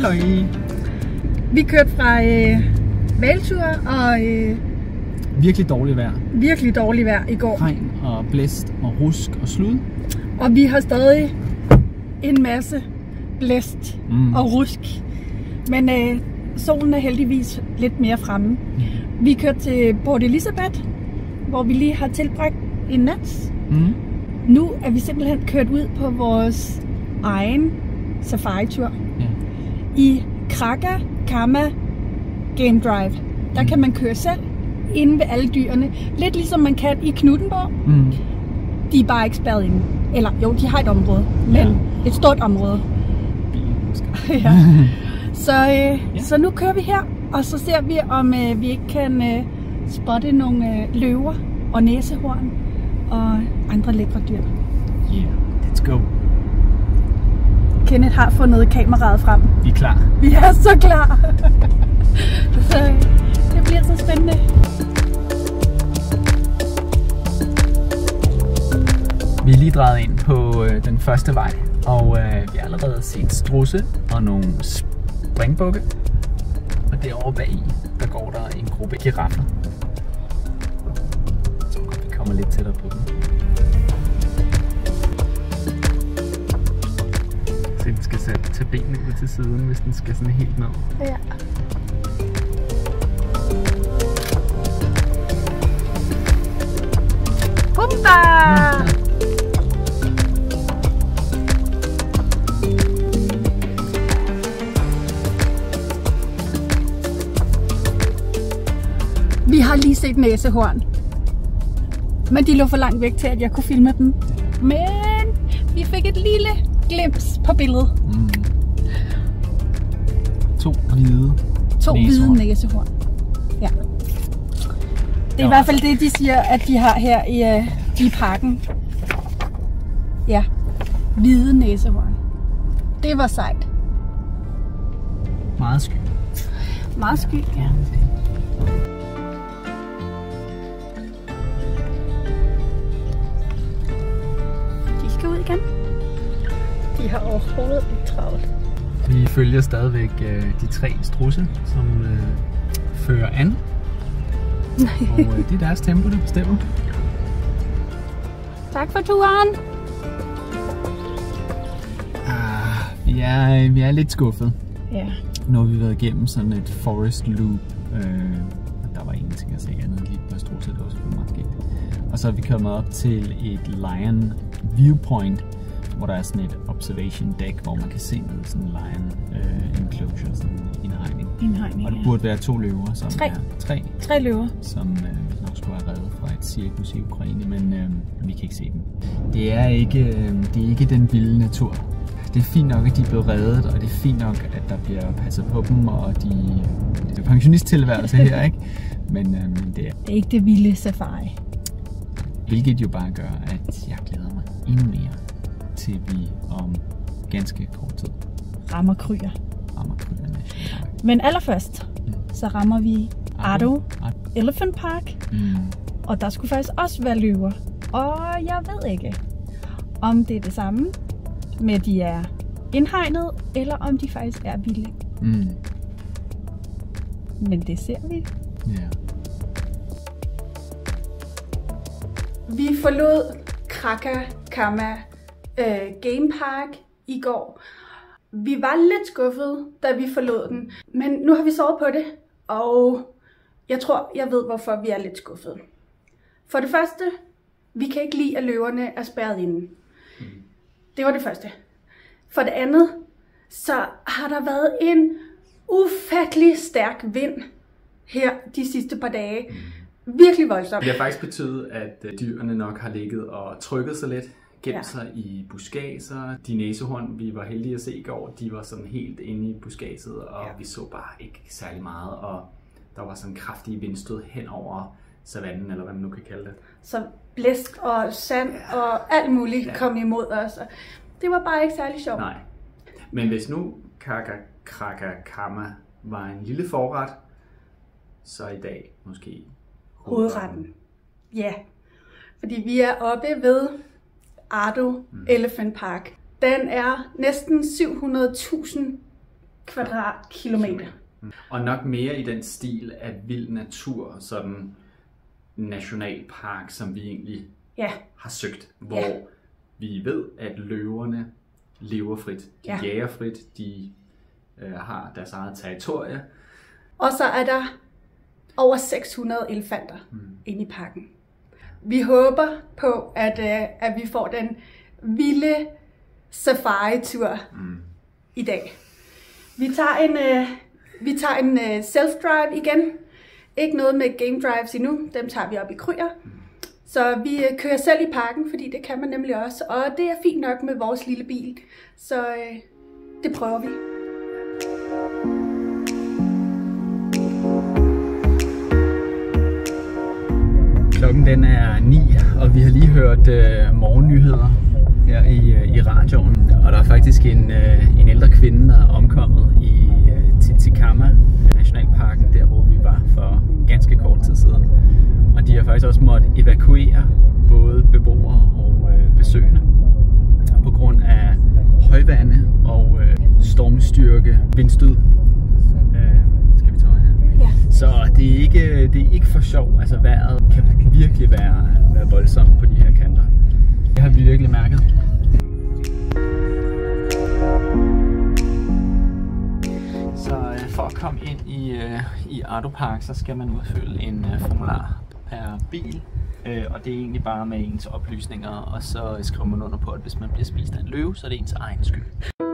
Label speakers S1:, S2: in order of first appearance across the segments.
S1: Halløj.
S2: Vi kørte fra hvaltur og
S1: Virkelig dårligt vejr.
S2: virkelig dårligt vejr i går.
S1: Regn og blæst og rusk og slud.
S2: Og vi har stadig en masse blæst og rusk. Men solen er heldigvis lidt mere fremme. Vi kørte til Port Elizabeth, hvor vi lige har tilbragt en nat. Nu er vi simpelthen kørt ud på vores egen safari-tur.
S1: Ja.
S2: I Kraka Kama Game Drive. Der kan man køre selv inde ved alle dyrene. Lidt ligesom man kan i Knuthenborg. De er bare ikke spærret inde. Eller jo, de har et område, men et stort område. Ja. Så nu kører vi her, og så ser vi, om vi ikke kan spotte nogle løver og næsehorn og andre lækre dyr.
S1: Yeah, let's go.
S2: Kenneth har fundet kameraet frem.
S1: Vi er klar.
S2: Vi er så klar. Så det bliver så spændende.
S1: Vi er lige drejet ind på den første vej, og vi har allerede set strusse og nogle springbukke. Og derovre bagi, der går der en gruppe giraffer. Så vi kommer lidt tættere på dem. Så den skal tage benene ud til siden, hvis den skal sådan helt ned.
S2: Ja. Pumba! Vi har lige set næsehorn, men de lå for langt væk til, at jeg kunne filme dem. Men vi fik et lille glimt på billedet.
S1: To hvide
S2: næsehorn. Ja. Det er i hvert fald det, de siger, at de har her i parken. Ja, hvide næsehorn. Det var sejt.
S1: Meget sky.
S2: Meget sky, ja. De skal ud igen. De har overhovedet ikke travlt.
S1: Vi følger stadigvæk de 3 strusse, som fører an. Og det er deres tempo, der bestemmer.
S2: Tak for turen.
S1: Vi er lidt skuffet.
S2: Ja.
S1: Nu har vi været igennem sådan et forest loop. Der var ingenting at se andet, lige på strusse, det var selvfølgelig meget skægt. Og så er vi kommet op til et lion viewpoint, hvor der er sådan et observation deck, hvor man kan se ned sådan en lion enclosure, sådan en indhegning. Og det burde være 2 løver, som
S2: Tre løver,
S1: som nok skulle have reddet fra et cirkus i Ukraine, men vi kan ikke se dem. Det er ikke den vilde natur. Det er fint nok, at de er blevet reddet, og det er fint nok, at der bliver passet på dem, og det er pensionisttilværelse her, ikke? Men det er
S2: ikke det vilde safari.
S1: Hvilket jo bare gør, at jeg glæder mig endnu mere til vi om ganske kort tid
S2: rammer Kryer.
S1: Nationalpark.
S2: Men allerførst, så rammer vi Ardo Elephant Park. Og der skulle faktisk også være løver. Og jeg ved ikke, om det er det samme, med de er indhegnet, eller om de faktisk er vilde. Men det ser vi.
S1: Ja.
S2: Vi forlod Kraka Kama Game Park i går. Vi var lidt skuffede, da vi forlod den, men nu har vi sovet på det, og jeg tror, jeg ved, hvorfor vi er lidt skuffede. For det første, vi kan ikke lide, at løverne er spærret inde. Det var det første. For det andet, så har der været en ufattelig stærk vind her de sidste par dage. Virkelig voldsomt.
S3: Det har faktisk betydet, at dyrene nok har ligget og trykket sig lidt, gemt sig i buskager. De næsehorn, vi var heldige at se i går, de var sådan helt inde i buskaget, og vi så bare ikke særlig meget, og der var sådan kraftige vindstød hen over savannen, eller hvad man nu kan kalde det.
S2: Så blæst og sand og alt muligt kom imod os. Det var bare ikke særlig sjovt.
S3: Nej. Men hvis nu Kraka Kama var en lille forret, så i dag måske
S2: hovedretten. Ja, fordi vi er oppe ved Ardo Elephant Park. Den er næsten 700.000 kvadratkilometer.
S3: Og nok mere i den stil af vild natur, sådan nationalpark, som vi egentlig har søgt, hvor vi ved, at løverne lever frit. De jager frit, de har deres eget territorie.
S2: Og så er der over 600 elefanter inde i parken. Vi håber på, at vi får den vilde safari-tur i dag. Vi tager en self-drive igen. Ikke noget med game drives endnu. Dem tager vi op i Kryer. Så vi kører selv i parken, fordi det kan man nemlig også. Og det er fint nok med vores lille bil. Så det prøver vi.
S1: Klokken den er 9, og vi har lige hørt morgennyheder her i radioen. Og der er faktisk en ældre kvinde, der er omkommet i Titicaca Nationalparken, der hvor vi var for ganske kort tid siden. Og de har faktisk også måttet evakuere både beboere og besøgende på grund af højvande og stormstyrke, vindstød. Skal vi tage her? Ja. Så det er ikke for sjov. Altså vejret kan virkelig være voldsomt på de her kanter. Det har vi virkelig mærket. Så for at komme ind i Ardo Park, så skal man udfylde en formular per bil. Og det er egentlig bare med ens oplysninger, og så skriver man under på, at hvis man bliver spist af en løve, så er det ens egen skyld.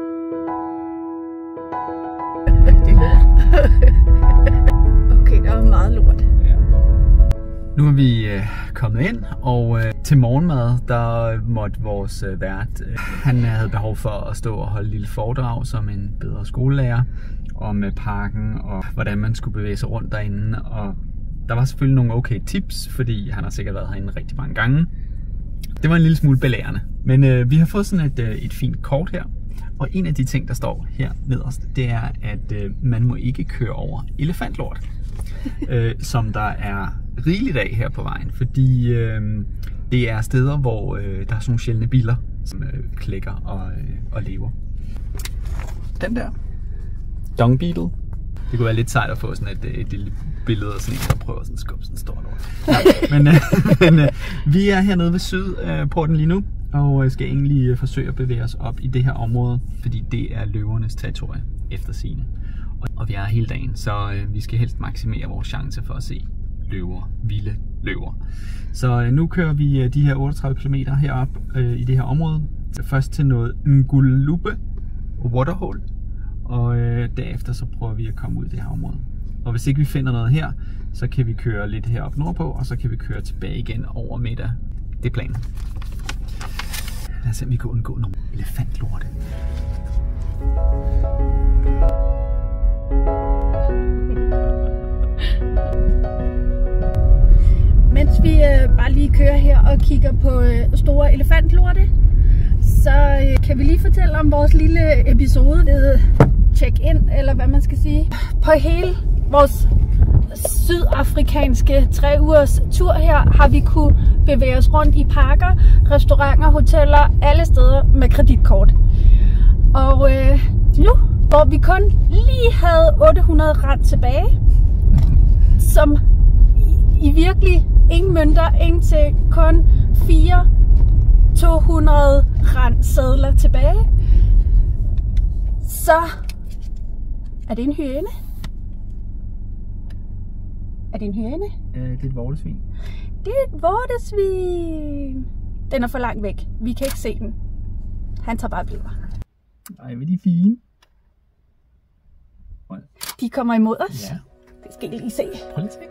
S2: Okay, det var meget lort.
S1: Ja. Nu er vi kommet ind, og til morgenmad, der måtte vores vært, han havde behov for at stå og holde et lille foredrag som en bedre skolelærer om parken og hvordan man skulle bevæge sig rundt derinde. Og der var selvfølgelig nogle okay tips, fordi han har sikkert været herinde rigtig mange gange. Det var en lille smule belærende. Men vi har fået sådan et fint kort her. Og en af de ting, der står her nederst, det er, at man må ikke køre over elefantlort. Som der er rigeligt af her på vejen. Fordi det er steder, hvor der er sådan nogle sjældne biler, som klækker og lever. Den der. Dung Beetle. Det kunne være lidt sejt at få sådan et lille billede af sådan en, der prøver sådan at skubbe sådan en stor lort. Men vi er hernede ved Sydporten lige nu, og skal egentlig forsøge at bevæge os op i det her område, fordi det er løvernes territorie efter sigende. Og vi er hele dagen, så vi skal helst maksimere vores chance for at se løver, vilde løver. Så nu kører vi de her 38 km herop i det her område. Først til noget Ngulube Waterhole, og derefter så prøver vi at komme ud i det her område. Og hvis ikke vi finder noget her, så kan vi køre lidt herop nordpå, og så kan vi køre tilbage igen over middag. Det er planen. Lad os se, om vi kan undgå nogle elefantlorte.
S2: Mens vi bare lige kører her og kigger på store elefantlorte, så kan vi lige fortælle om vores lille episode ved check-in, eller hvad man skal sige. På hele vores sydafrikanske 3 ugers tur her, har vi kunne bevæge os rundt i parker, restauranter, hoteller, alle steder med kreditkort. Og nu, hvor vi kun lige havde 800 rand tilbage, som i virkelig ingen mønter, ingenting, kun 200 rand sedler tilbage, så er det en hyæne. Er det en hyæne?
S1: Det er et vortesvin.
S2: Det er et vortesvin. Den er for langt væk. Vi kan ikke se den. Han tager bare billeder.
S1: Ej, hvor er de fine.
S2: De kommer imod os.
S1: Ja.
S2: Det skal I lige se.
S1: Prøv lige at se.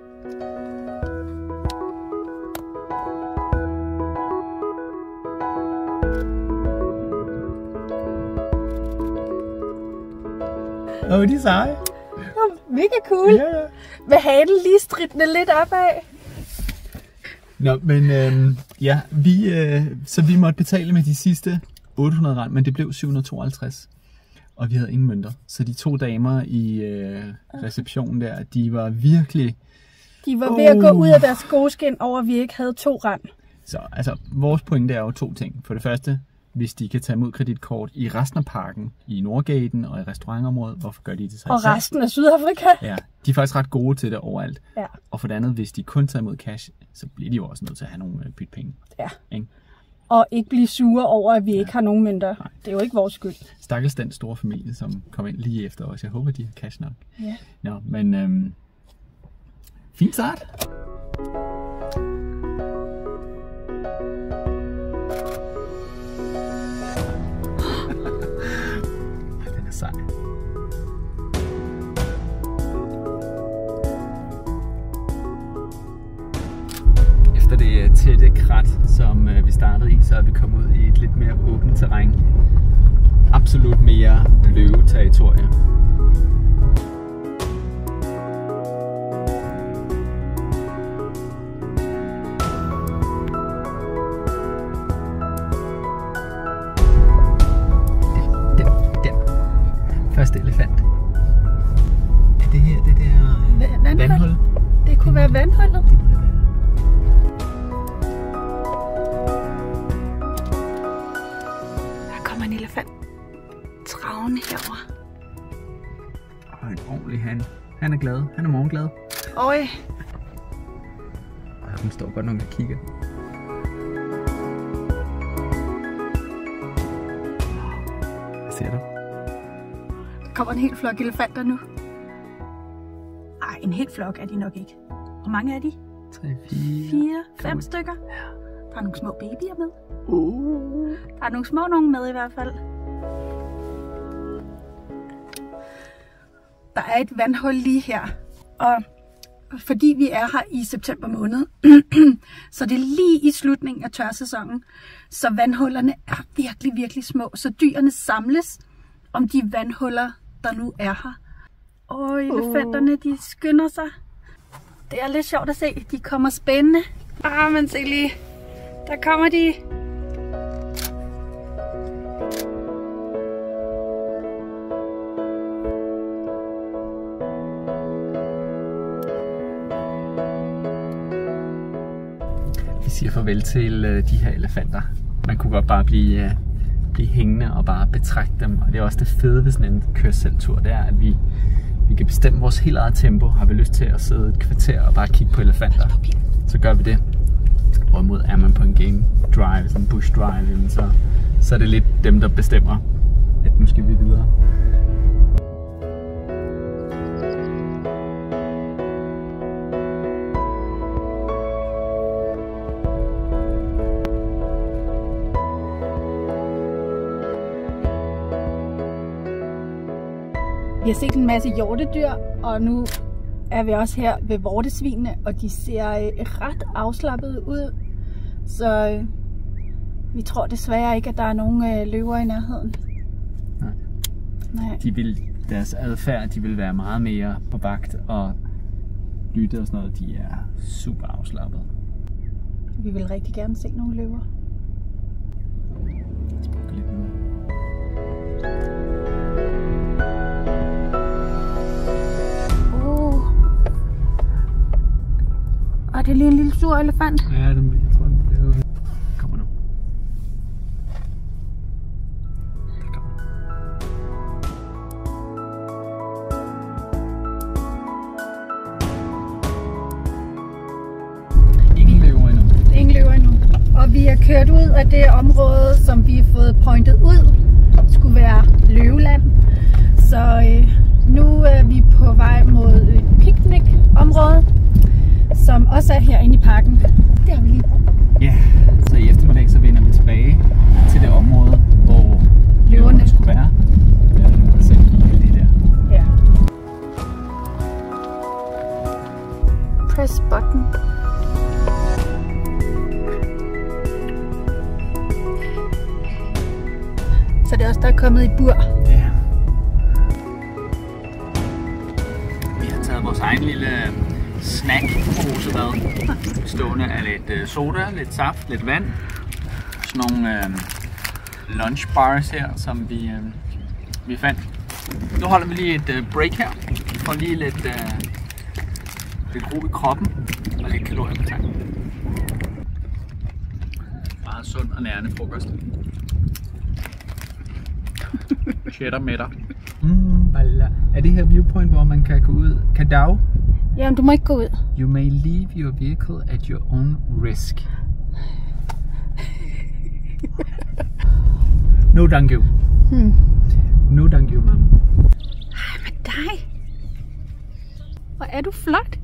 S1: De er seje.
S2: Mega cool.
S1: Ja.
S2: Med halen lige stridende lidt opad.
S1: Nå, men ja, så vi måtte betale med de sidste 800 rand, men det blev 752. Og vi havde ingen mønter. Så de 2 damer i receptionen der, de var virkelig...
S2: De var ved at gå ud af deres skoskin over, at vi ikke havde 2 rand.
S1: Så altså, vores pointe er jo 2 ting. For det første, hvis de kan tage imod kreditkort i resten af parken, i Nordgaten og i restaurantområdet, hvorfor gør de det så?
S2: Og resten af Sydafrika?
S1: Ja, de er faktisk ret gode til det overalt.
S2: Ja.
S1: Og for det andet, hvis de kun tager imod cash, så bliver de jo også nødt til at have nogle byttepenge.
S2: Ja.
S1: Ikke?
S2: Og ikke blive sure over, at vi ikke har nogen mønter. Nej. Det er jo ikke vores skyld.
S1: Stakkels den store familie, som kom ind lige efter os. Jeg håber, de har cash nok.
S2: Ja.
S1: Nå, men fint start. Den er sej. Efter det tætte krat, som vi startede i, så er vi kommet ud i et lidt mere åbent terræn. Absolut mere løveterritorie. Første elefant. Er det her det der vandhul?
S2: Det kunne være vandhullet.
S1: Det kunne det være.
S2: Der kommer en elefant travende herover.
S1: Og en ordentlig han. Han er glad. Han er morgenglad.
S2: Øj.
S1: Og hun står godt nok og kigger. Hvad ser du?
S2: Der kommer en hel flok elefanter nu. Ej, en hel flok er de nok ikke. Hvor mange er de?
S1: 3, 4,
S2: 4, 5 stykker. Der er nogle små babyer med. Der er nogle små nogen med i hvert fald. Der er et vandhul lige her. Og fordi vi er her i september måned, så det er lige i slutningen af tørsæsonen, så vandhullerne er virkelig, virkelig små. Så dyrene samles om de vandhuller, der nu er her. Og elefanterne, de skynder sig. Det er lidt sjovt at se. De kommer spændende. Men se lige. Der kommer de.
S1: Vi siger farvel til de her elefanter. Man kunne godt bare blive hængende og bare betragte dem. Og det er også det fede ved sådan en kørselstur, det er, at vi kan bestemme vores helt eget tempo. Har vi lyst til at sidde et kvarter og bare kigge på elefanter, så gør vi det. Hvorimod er man på en game drive, sådan en bush drive, så er det lidt dem, der bestemmer, at nu skal vi videre.
S2: Vi har set en masse hjortedyr, og nu er vi også her ved vortesvinene, og de ser ret afslappede ud. Så vi tror desværre ikke, at der er nogen løver i nærheden.
S1: Nej. Deres adfærd, de vil være meget mere på vagt, og lytte og sådan noget, de er super afslappede.
S2: Vi vil rigtig gerne se nogle løver.
S1: Lidt nu.
S2: Og det er lige en lille sur elefant.
S1: Ja, jeg tror, det kommer nu. Der kommer. Ingen løver endnu.
S2: Ingen løver endnu. Og vi er kørt ud af det område, som vi har fået pointet ud, skulle være løveland. Så nu er vi på vej mod et picnic-område, som også er herinde i parken. Det har vi lige.
S1: Ja, så i eftermiddag så vender vi tilbage til det område, hvor løverne skulle være. Og så lige der.
S2: Ja. Press button. Så det er også der er kommet i bur.
S1: Ja. Vi har taget vores egen lille snackpose med, bestående af lidt soda, lidt saft, lidt vand. Sådan nogle lunch bars her, som vi fandt. Nu holder vi lige et break her. Vi får lige lidt ro i kroppen og lidt kalorier på tanken. Meget sund og nærende frokost.
S3: chatter med dig. Er det her viewpoint, hvor man kan gå ud? Kadao?
S2: Jamen, du må ikke gå ud.
S3: You may leave your vehicle at your own risk. No thank you. No thank you, ma'am.
S2: Ej, men dig. Hvor er du flot.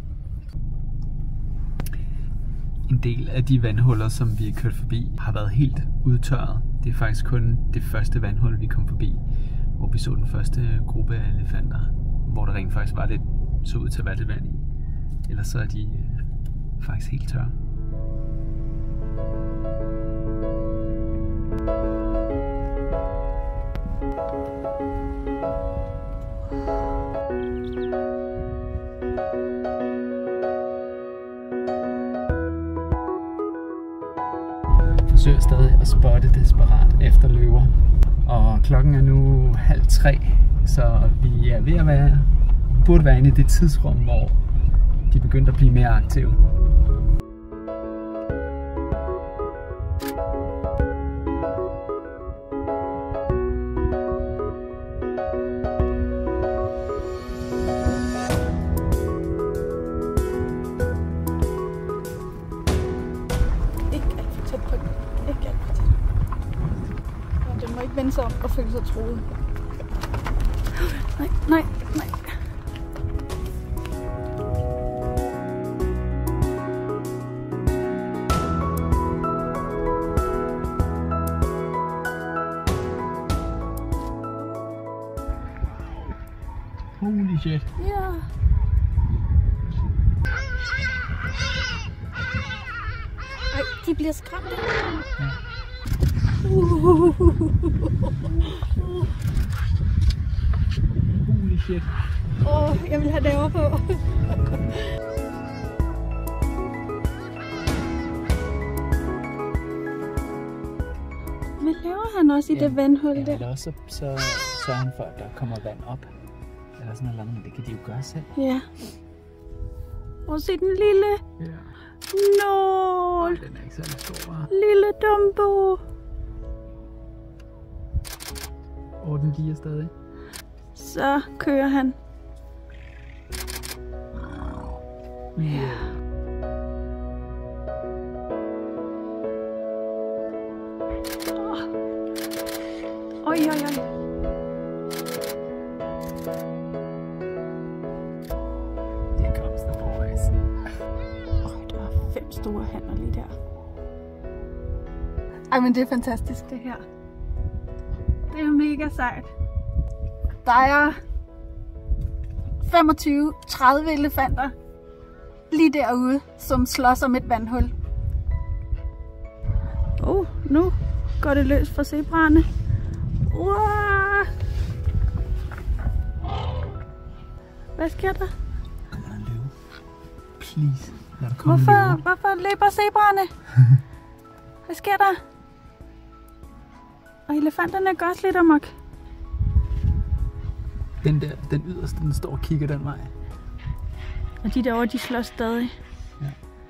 S3: En del af de vandhuller, som vi er kørt forbi, har været helt udtørret. Det er faktisk kun det første vandhul, vi kom forbi, hvor vi så den første gruppe af elefanter, hvor der rent faktisk var lidt, så ud til at være lidt vand i. Ellers så er de faktisk helt tørre. Forsøger stadig at spotte desperat efter løver. Og klokken er nu 2:30, så vi er ved at burde være inde i det tidsrum, hvor de begyndte at blive mere aktive.
S2: Vende sig om og føle sig truet. Nej.
S3: Holy shit.
S2: Ja. Ej, de bliver skræmt. Ja.
S3: Holy shit.
S2: Jeg vil have det over på. Men laver han også i det vandhul der?
S3: Eller også så sørger han for, at der kommer vand op. Eller sådan noget, men det kan de jo gøre selv.
S2: Ja. Og se den lille.
S3: Ja.
S2: Nå.
S3: Den er ikke særlig stor, hva'?
S2: Lille Dumbo.
S3: Den giver stadig.
S2: Så kører han.
S3: Ja.
S2: Oj.
S3: Here comes the boys.
S2: Der er 5 store hanner lige der. Ej, men det er fantastisk det her. Det er mega sejt. Der er 25-30 elefanter lige derude, som slås om et vandhul. Nu går det løs for zebraerne. Wow. Hvad sker der?
S3: Kommer der en løve? Please, lad der komme en løve.
S2: Hvorfor løber zebraerne? Hvad sker der? Og elefanterne går også lidt amok.
S3: Den yderste, den står og kigger den vej.
S2: Og de derovre, de slås stadig.
S3: Ja.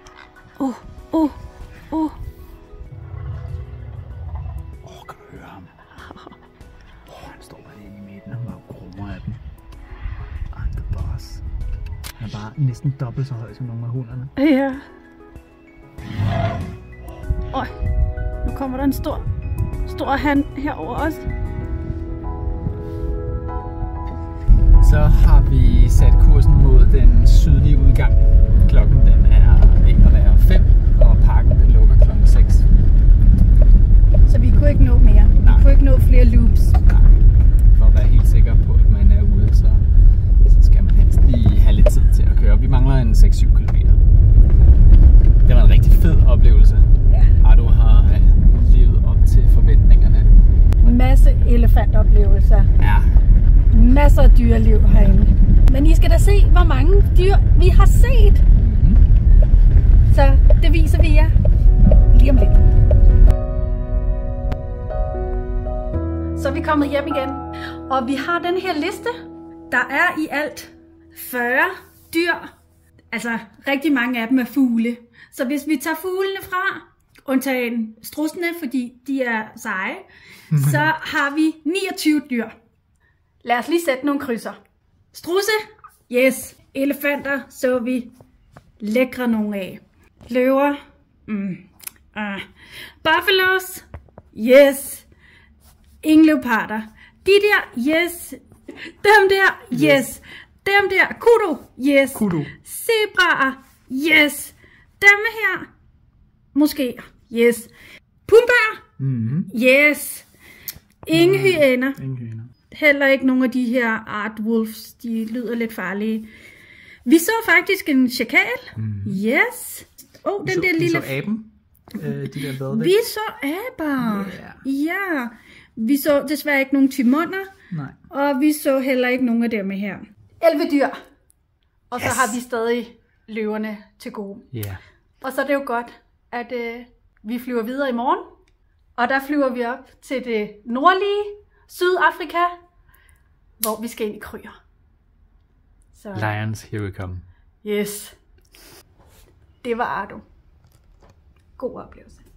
S3: Kan du høre ham? Han står bare inde i midten og bare grummer af dem. I'm the boss. Han er bare næsten dobbelt så høj som nogle af hunderne.
S2: Ja. Nu kommer der en stor han herover også.
S3: Så har vi sat kursen mod den sydlige udgang. Klokken den er ved at være 5, og parken den lukker klokken 6.
S2: Så vi kunne ikke nå mere.
S3: Nej.
S2: Vi kunne ikke nå flere loops.
S3: Nej. For at være helt sikker på, at man er ude, så skal man helst lige have lidt tid til at køre. Vi mangler en 6-7 km. Det var en rigtig fed oplevelse.
S2: Ja.
S3: Ardo har levet op til forventningerne.
S2: Masse elefantoplevelser.
S3: Ja.
S2: Masser af dyreliv herinde. Men I skal da se, hvor mange dyr vi har set. Så det viser vi jer lige om lidt. Så er vi kommet hjem igen. Og vi har den her liste. Der er i alt 40 dyr. Altså rigtig mange af dem er fugle. Så hvis vi tager fuglene fra, undtagen strudsene, fordi de er seje, så har vi 29 dyr. Lad os lige sætte nogle krydser. Strudse, yes. Elefanter så vi lækre nogle af. Løver, Buffalos, yes. Ingen leoparder. De der, yes. Dem der, yes. Dem der, kudu, yes.
S1: Kudu.
S2: Zebraer, yes. Dem her, måske, yes. Pumbær, yes. Ingen hyæner.
S1: Ingen hyæner.
S2: Heller ikke nogen af de her art wolves, de lyder lidt farlige. Vi så faktisk en chakal, yes. Den der lille...
S1: Vi så aben. De der vadevæk.
S2: Vi så aber. Ja. Vi så desværre ikke nogen timoner.
S1: Nej.
S2: Og vi så heller ikke nogen af dem her. 11 dyr. Og så har vi stadig løverne til gode.
S1: Ja.
S2: Og så er det jo godt, at vi flyver videre i morgen. Og der flyver vi op til det nordlige Sydafrika, hvor vi skal ind i Kruger. Så.
S1: Lions, here we come.
S2: Yes. Det var Ardo. God oplevelse.